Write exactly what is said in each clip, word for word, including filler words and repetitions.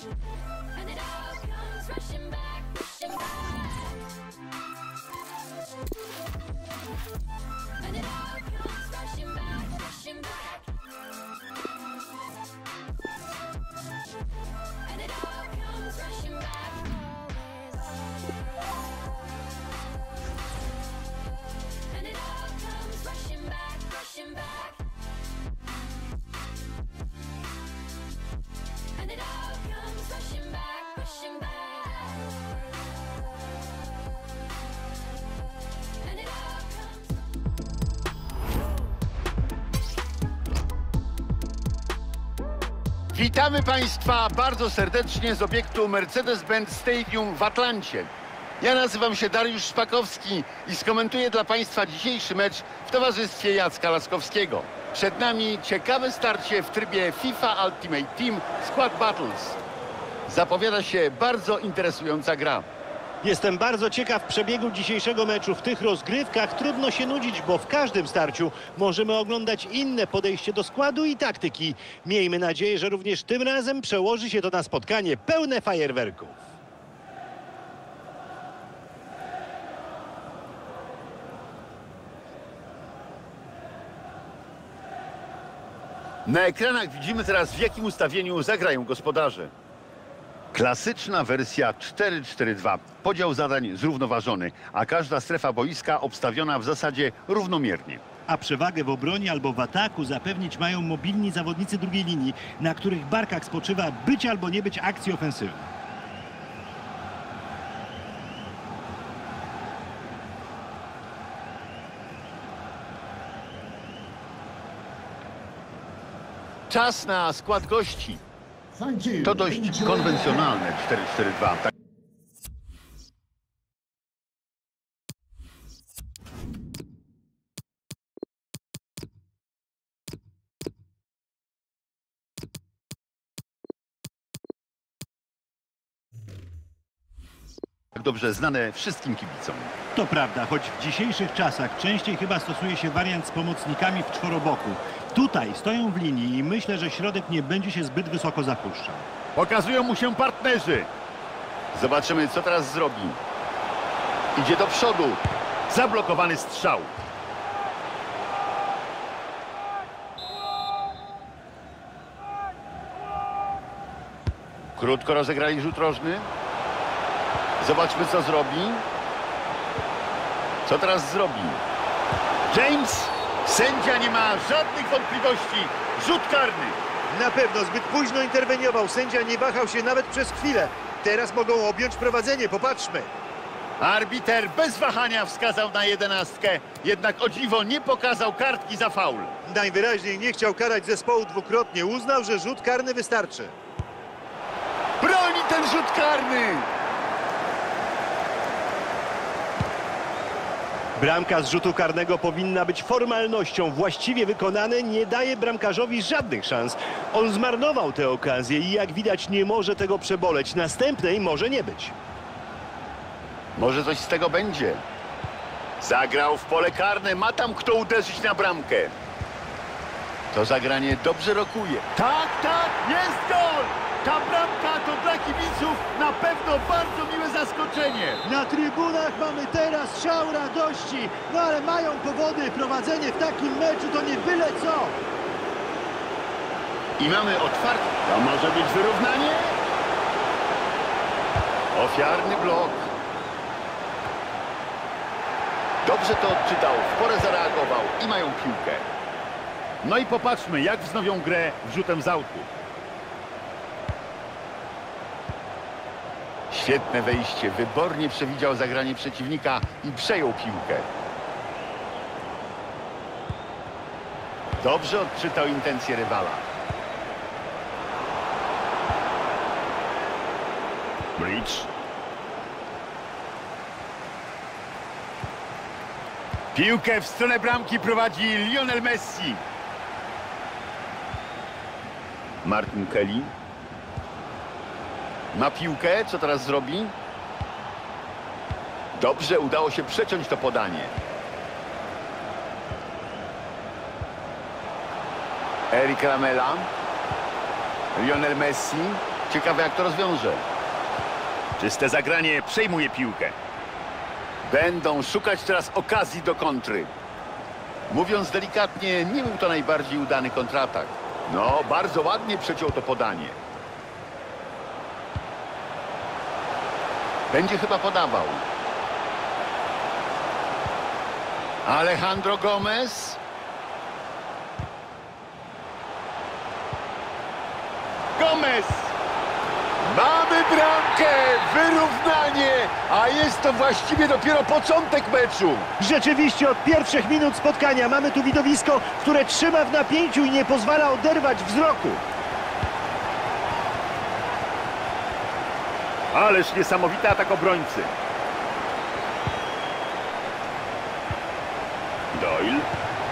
Witamy Państwa bardzo serdecznie z obiektu Mercedes-Benz Stadium w Atlancie. Ja nazywam się Dariusz Szpakowski i skomentuję dla Państwa dzisiejszy mecz w towarzystwie Jacka Laskowskiego. Przed nami ciekawe starcie w trybie FIFA Ultimate Team Squad Battles. Zapowiada się bardzo interesująca gra. Jestem bardzo ciekaw przebiegu dzisiejszego meczu. W tych rozgrywkach trudno się nudzić, bo w każdym starciu możemy oglądać inne podejście do składu i taktyki. Miejmy nadzieję, że również tym razem przełoży się to na spotkanie pełne fajerwerków. Na ekranach widzimy teraz, w jakim ustawieniu zagrają gospodarze. Klasyczna wersja cztery cztery dwa. Podział zadań zrównoważony, a każda strefa boiska obstawiona w zasadzie równomiernie. A przewagę w obronie albo w ataku zapewnić mają mobilni zawodnicy drugiej linii, na których barkach spoczywa być albo nie być akcji ofensywnej. Czas na skład gości. To dość konwencjonalne cztery cztery dwa. Tak dobrze znane wszystkim kibicom. To prawda, choć w dzisiejszych czasach częściej chyba stosuje się wariant z pomocnikami w czworoboku. Tutaj stoją w linii i myślę, że środek nie będzie się zbyt wysoko zapuszczał. Pokazują mu się partnerzy. Zobaczymy, co teraz zrobi. Idzie do przodu. Zablokowany strzał. Krótko rozegrali rzut rożny. Zobaczmy, co zrobi. Co teraz zrobi? James! Sędzia nie ma żadnych wątpliwości. Rzut karny. Na pewno zbyt późno interweniował. Sędzia nie wahał się nawet przez chwilę. Teraz mogą objąć prowadzenie. Popatrzmy. Arbiter bez wahania wskazał na jedenastkę. Jednak o dziwo nie pokazał kartki za faul. Najwyraźniej nie chciał karać zespołu dwukrotnie. Uznał, że rzut karny wystarczy. Broni ten rzut karny. Bramka z rzutu karnego powinna być formalnością. Właściwie wykonane nie daje bramkarzowi żadnych szans. On zmarnował tę okazję i jak widać nie może tego przeboleć. Następnej może nie być. Może coś z tego będzie. Zagrał w pole karne. Ma tam kto uderzyć na bramkę. To zagranie dobrze rokuje. Tak, tak, jest gol! Ta bramka to dla kibiców na pewno bardzo miłe zaskoczenie. Na trybunach mamy teraz szał radości. No ale mają powody. Prowadzenie w takim meczu to nie byle co. I mamy otwarcie. To może być wyrównanie? Ofiarny blok. Dobrze to odczytał, w porę zareagował i mają piłkę. No i popatrzmy, jak wznowią grę rzutem z autu. Świetne wejście, wybornie przewidział zagranie przeciwnika i przejął piłkę. Dobrze odczytał intencje rywala. Bridge. Piłkę w stronę bramki prowadzi Lionel Messi. Martin Kelly. Ma piłkę, co teraz zrobi? Dobrze, udało się przeciąć to podanie. Eric Lamela. Lionel Messi. Ciekawe, jak to rozwiąże. Czyste zagranie, przejmuje piłkę. Będą szukać teraz okazji do kontry. Mówiąc delikatnie, nie był to najbardziej udany kontratak. No, bardzo ładnie przeciął to podanie. Będzie chyba podawał. Alejandro Gomez. Gomez! Mamy bramkę! Wyrównanie! A jest to właściwie dopiero początek meczu. Rzeczywiście od pierwszych minut spotkania mamy tu widowisko, które trzyma w napięciu i nie pozwala oderwać wzroku. Ależ niesamowity atak obrońcy. Doyle.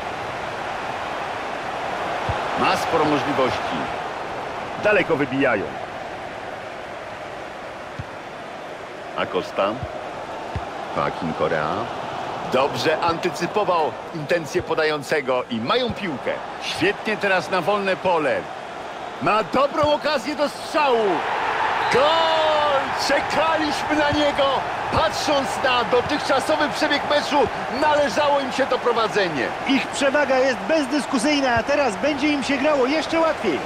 Ma sporo możliwości. Daleko wybijają. Acosta. Joaquin Correa. Dobrze antycypował intencje podającego i mają piłkę. Świetnie teraz na wolne pole. Ma dobrą okazję do strzału. Gol! Czekaliśmy na niego. Patrząc na dotychczasowy przebieg meczu, należało im się to prowadzenie. Ich przewaga jest bezdyskusyjna, a teraz będzie im się grało jeszcze łatwiej.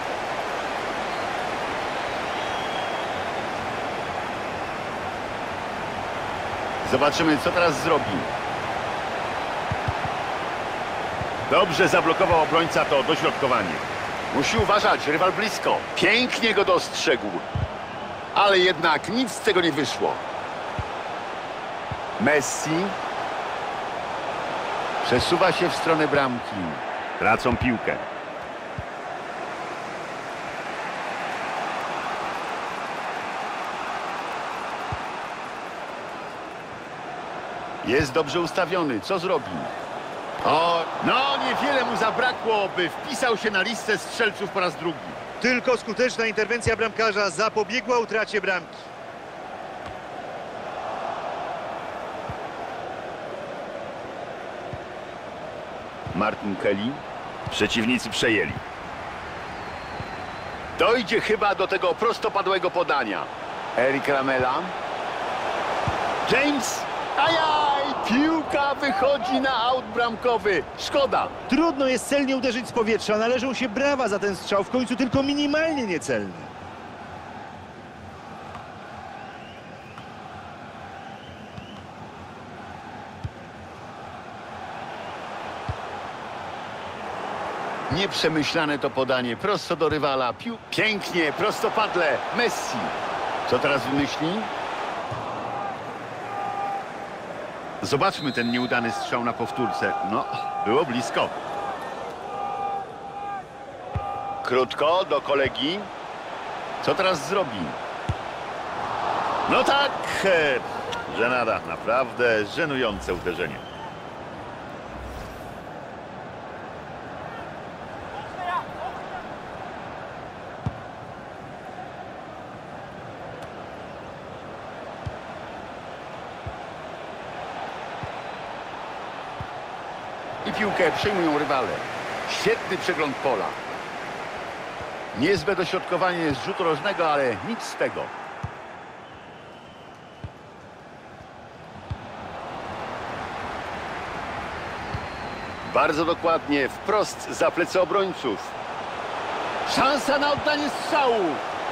Zobaczymy, co teraz zrobi. Dobrze zablokował obrońca to dośrodkowanie. Musi uważać, rywal blisko. Pięknie go dostrzegł. Ale jednak nic z tego nie wyszło. Messi. Przesuwa się w stronę bramki. Tracą piłkę. Jest dobrze ustawiony. Co zrobi? O, no niewiele mu zabrakło, by wpisał się na listę strzelców po raz drugi. Tylko skuteczna interwencja bramkarza zapobiegła utracie bramki. Martin Kelly. Przeciwnicy przejęli. Dojdzie chyba do tego prostopadłego podania. Eric Lamela. James. Ajaj! Piłka wychodzi na aut bramkowy. Szkoda. Trudno jest celnie uderzyć z powietrza. Należą się brawa za ten strzał. W końcu tylko minimalnie niecelny. Nieprzemyślane to podanie. Prosto do rywala. Pił... Pięknie, prostopadle. Messi. Co teraz wymyśli? Zobaczmy ten nieudany strzał na powtórce. No, było blisko. Krótko do kolegi. Co teraz zrobi? No tak, e, żenada. Naprawdę żenujące uderzenie. I piłkę przejmują rywale. Świetny przegląd pola. Niezłe dośrodkowanie z rzutu rożnego, ale nic z tego. Bardzo dokładnie, wprost za plecy obrońców. Szansa na oddanie strzału.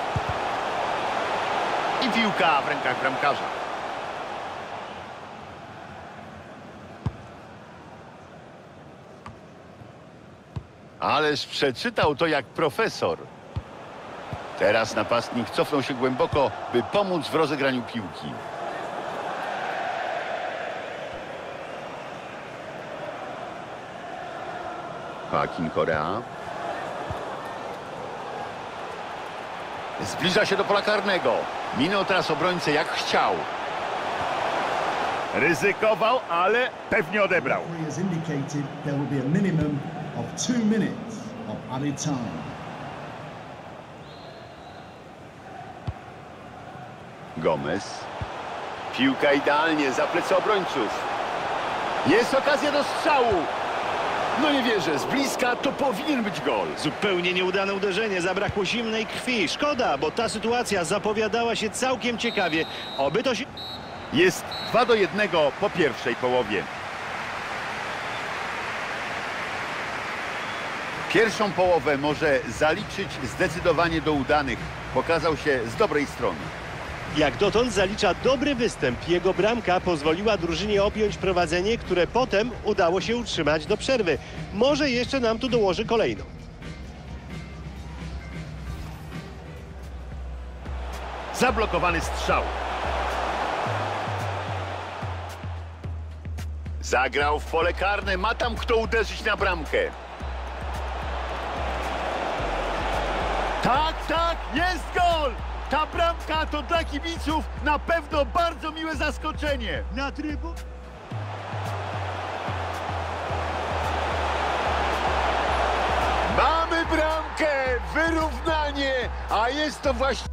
I piłka w rękach bramkarza. Ależ przeczytał to jak profesor. Teraz napastnik cofnął się głęboko, by pomóc w rozegraniu piłki. Joaquin Correa. Zbliża się do pola karnego. Minął teraz obrońcę jak chciał. Ryzykował, ale pewnie odebrał. Referee has indicated there will be a minimum of two minutes of added time. Gomez. Piłka idealnie za plecy obrońców. Jest okazja do strzału. No nie wierzę, z bliska to powinien być gol. Zupełnie nieudane uderzenie, zabrakło zimnej krwi. Szkoda, bo ta sytuacja zapowiadała się całkiem ciekawie. Oby to się... Jest dwa do jednego po pierwszej połowie. Pierwszą połowę może zaliczyć zdecydowanie do udanych. Pokazał się z dobrej strony. Jak dotąd zalicza dobry występ. Jego bramka pozwoliła drużynie objąć prowadzenie, które potem udało się utrzymać do przerwy. Może jeszcze nam tu dołoży kolejną. Zablokowany strzał. Zagrał w pole karne. Ma tam kto uderzyć na bramkę. Tak, tak, jest gol! Ta bramka to dla kibiców na pewno bardzo miłe zaskoczenie. Na trybu... Mamy bramkę, wyrównanie, a jest to właśnie...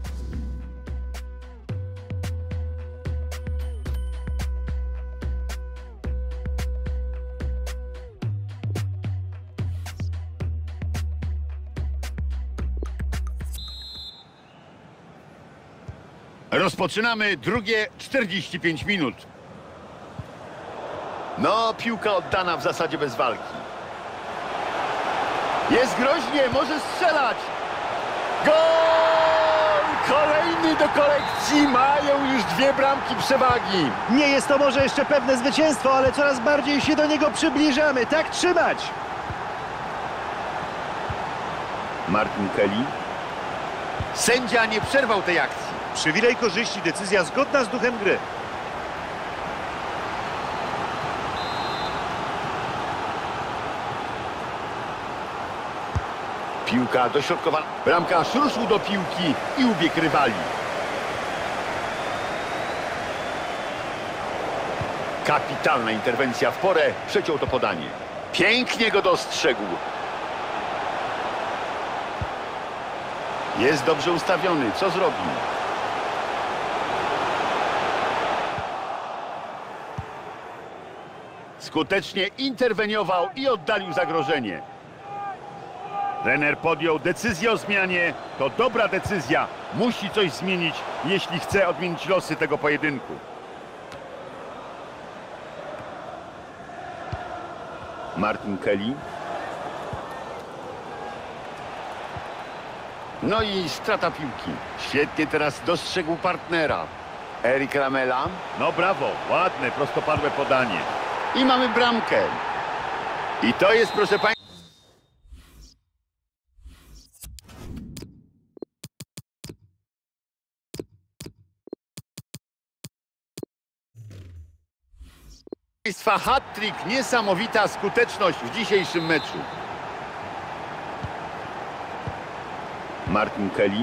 Rozpoczynamy drugie czterdzieści pięć minut. No, piłka oddana w zasadzie bez walki. Jest groźnie, może strzelać. Gol! Kolejny do kolekcji, mają już dwie bramki przewagi. Nie jest to może jeszcze pewne zwycięstwo, ale coraz bardziej się do niego przybliżamy. Tak trzymać! Martin Kelly. Sędzia nie przerwał tej akcji. Przywilej korzyści, decyzja zgodna z duchem gry. Piłka dośrodkowana. Bramkarz ruszył do piłki i ubiegł rywali. Kapitalna interwencja w porę, przeciął to podanie. Pięknie go dostrzegł. Jest dobrze ustawiony, co zrobił? Skutecznie interweniował i oddalił zagrożenie. Trener podjął decyzję o zmianie. To dobra decyzja. Musi coś zmienić, jeśli chce odmienić losy tego pojedynku. Martin Kelly. No i strata piłki. Świetnie teraz dostrzegł partnera. Erik Lamela. No brawo, ładne, prostopadłe podanie. I mamy bramkę. I to jest, proszę państwa... Państwa hat-trick, niesamowita skuteczność w dzisiejszym meczu. Martin Kelly.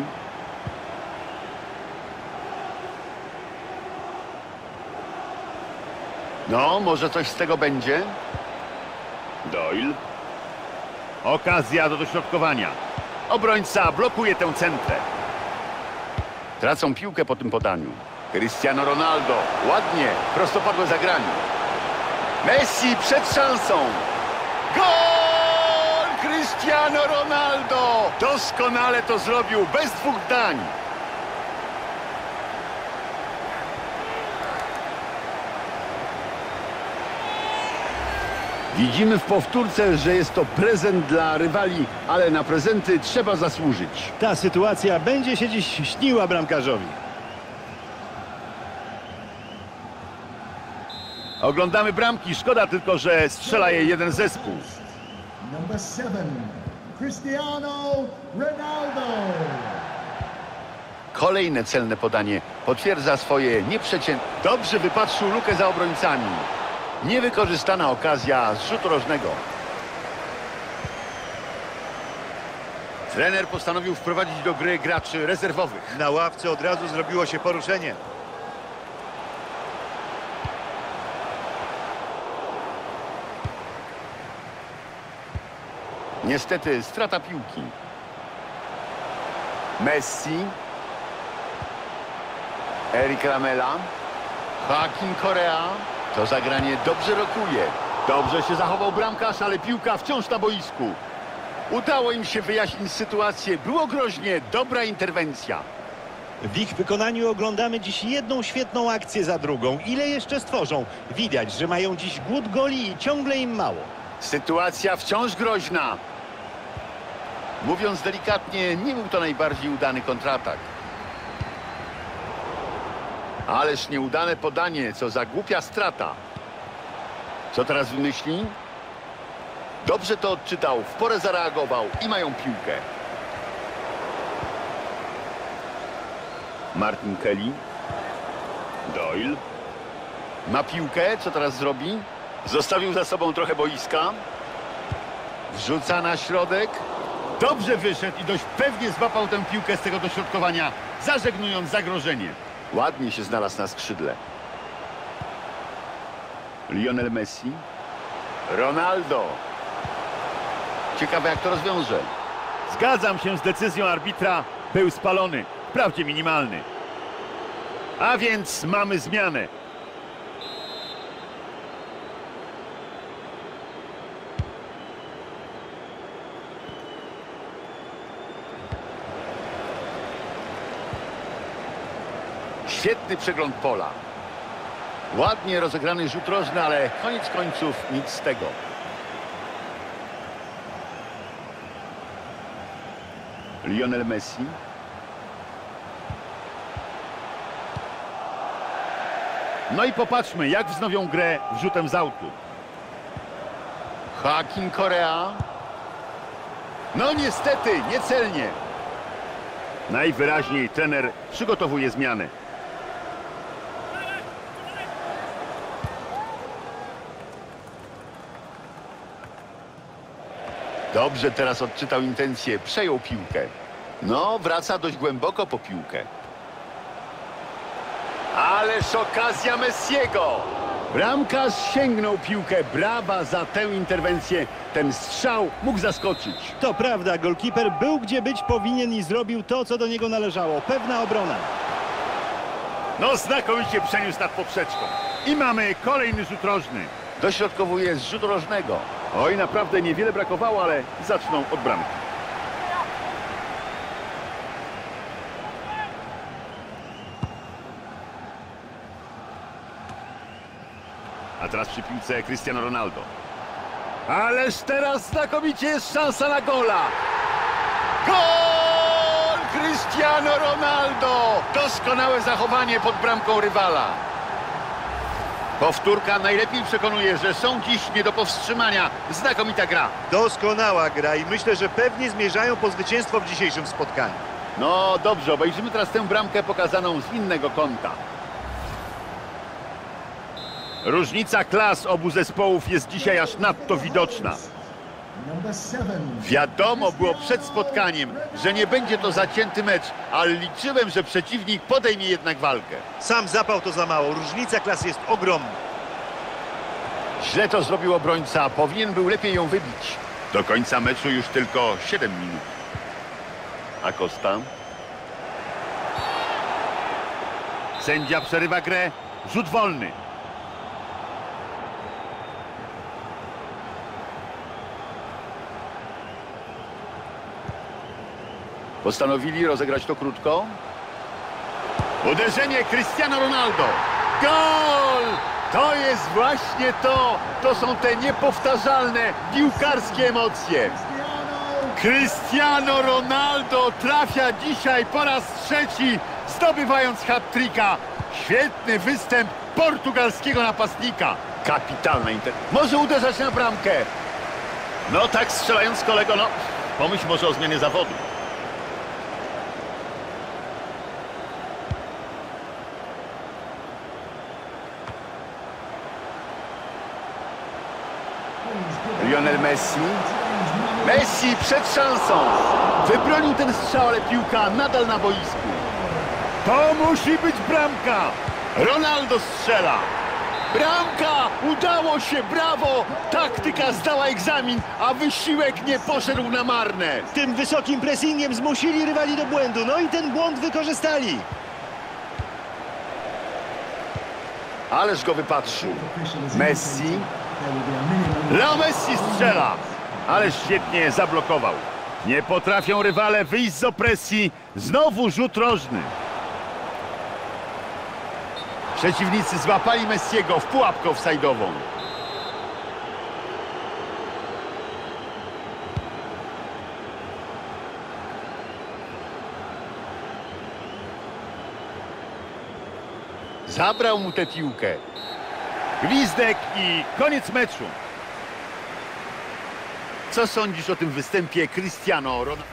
No, może coś z tego będzie? Doyle. Okazja do dośrodkowania. Obrońca blokuje tę centrę. Tracą piłkę po tym podaniu. Cristiano Ronaldo. Ładnie, prostopadłe zagranie. Messi przed szansą. Gol! Cristiano Ronaldo! Doskonale to zrobił, bez dwóch zdań. Widzimy w powtórce, że jest to prezent dla rywali, ale na prezenty trzeba zasłużyć. Ta sytuacja będzie się dziś śniła bramkarzowi. Oglądamy bramki. Szkoda tylko, że strzela je jeden zespół. Number seven, Cristiano Ronaldo. Kolejne celne podanie potwierdza swoje nieprzeciętne. Dobrze wypatrzył lukę za obrońcami. Niewykorzystana okazja z rzutu rożnego. Trener postanowił wprowadzić do gry graczy rezerwowych. Na ławce od razu zrobiło się poruszenie. Niestety strata piłki. Messi. Erik Lamela. Joaquin Correa. To zagranie dobrze rokuje. Dobrze się zachował bramkarz, ale piłka wciąż na boisku. Udało im się wyjaśnić sytuację. Było groźnie, dobra interwencja. W ich wykonaniu oglądamy dziś jedną świetną akcję za drugą. Ile jeszcze stworzą? Widać, że mają dziś głód goli i ciągle im mało. Sytuacja wciąż groźna. Mówiąc delikatnie, nie był to najbardziej udany kontratak. Ależ nieudane podanie, co za głupia strata. Co teraz wymyśli? Dobrze to odczytał, w porę zareagował i mają piłkę. Martin Kelly. Doyle. Ma piłkę, co teraz zrobi? Zostawił za sobą trochę boiska. Wrzuca na środek. Dobrze wyszedł i dość pewnie złapał tę piłkę z tego dośrodkowania, zażegnując zagrożenie. Ładnie się znalazł na skrzydle. Lionel Messi. Ronaldo. Ciekawe, jak to rozwiąże. Zgadzam się z decyzją arbitra. Był spalony. Wprawdzie minimalny. A więc mamy zmianę. Świetny przegląd pola. Ładnie rozegrany rzut rożny, ale koniec końców nic z tego. Lionel Messi. No i popatrzmy, jak wznowią grę wrzutem z autu. Joaquin Correa. No niestety, niecelnie. Najwyraźniej trener przygotowuje zmianę. Dobrze teraz odczytał intencję, przejął piłkę. No, wraca dość głęboko po piłkę. Ależ okazja Messiego. Bramkarz sięgnął piłkę. Brawa za tę interwencję. Ten strzał mógł zaskoczyć. To prawda, golkiper był gdzie być powinien i zrobił to, co do niego należało. Pewna obrona. No znakomicie przeniósł nad poprzeczką. I mamy kolejny rzut rożny. Dośrodkowuje z rzutu rożnego. Oj, naprawdę niewiele brakowało, ale zaczną od bramki. A teraz przy piłce Cristiano Ronaldo. Ależ teraz znakomicie jest szansa na gola. Gol! Cristiano Ronaldo! Doskonałe zachowanie pod bramką rywala. Powtórka najlepiej przekonuje, że są dziś nie do powstrzymania. Znakomita gra. Doskonała gra i myślę, że pewnie zmierzają po zwycięstwo w dzisiejszym spotkaniu. No dobrze, obejrzymy teraz tę bramkę pokazaną z innego kąta. Różnica klas obu zespołów jest dzisiaj aż nadto widoczna. Number seven. Wiadomo było przed spotkaniem, że nie będzie to zacięty mecz, ale liczyłem, że przeciwnik podejmie jednak walkę. Sam zapał to za mało. Różnica klas jest ogromna. Źle to zrobił obrońca, powinien był lepiej ją wybić. Do końca meczu już tylko siedem minut. Acosta. Sędzia przerywa grę. Rzut wolny. Postanowili rozegrać to krótko. Uderzenie Cristiano Ronaldo. Gol! To jest właśnie to. To są te niepowtarzalne piłkarskie emocje. Cristiano Ronaldo trafia dzisiaj po raz trzeci, zdobywając hat-tricka. Świetny występ portugalskiego napastnika. Kapitalna inter... Może uderzać na bramkę. No tak strzelając, kolego, no pomyśl może o zmianie zawodu. Lionel Messi. Messi przed szansą. Wybronił ten strzał, ale piłka nadal na boisku. To musi być bramka. Ronaldo strzela. Bramka! Udało się, brawo! Taktyka zdała egzamin, a wysiłek nie poszedł na marne. Tym wysokim pressingiem zmusili rywali do błędu. No i ten błąd wykorzystali. Ależ go wypatrzył. Messi. there will be a minimum. Leo Messi strzela, ale świetnie zablokował. Nie potrafią rywale wyjść z opresji. Znowu rzut rożny. Przeciwnicy złapali Messiego w pułapkę offside'ową. Zabrał mu tę piłkę. Gwizdek i koniec meczu. Co sądzisz o tym występie Cristiano Ronaldo?